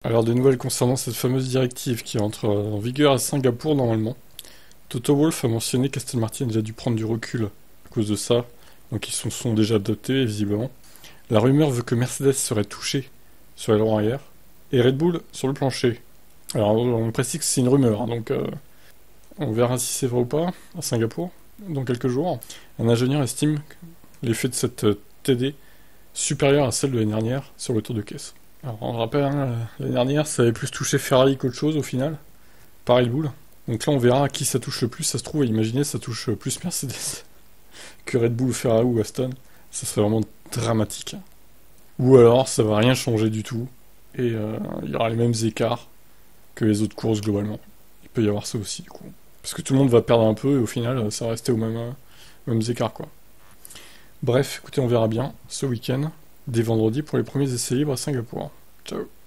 Alors, des nouvelles concernant cette fameuse directive qui entre en vigueur à Singapour normalement. Toto Wolff a mentionné qu'Aston Martin a déjà dû prendre du recul à cause de ça, donc ils se sont déjà adaptés visiblement. La rumeur veut que Mercedes serait touché sur l'aileron arrière et Red Bull sur le plancher. Alors on précise que c'est une rumeur, hein, donc on verra si c'est vrai ou pas à Singapour dans quelques jours. Un ingénieur estime l'effet de cette TD supérieur à celle de l'année dernière sur le tour de caisse. Alors on rappelle, hein, l'année dernière ça avait plus touché Ferrari qu'autre chose au final, pas Red Bull. Donc là on verra à qui ça touche le plus, ça se trouve, imaginez ça touche plus Mercedes que Red Bull, Ferrari ou Aston. Ça serait vraiment dramatique. Ou alors ça va rien changer du tout et il y aura les mêmes écarts que les autres courses globalement. Il peut y avoir ça aussi du coup. Parce que tout le monde va perdre un peu et au final ça va rester aux mêmes écarts quoi. Bref, écoutez, on verra bien ce week-end, dès vendredi pour les premiers essais libres à Singapour. Ciao.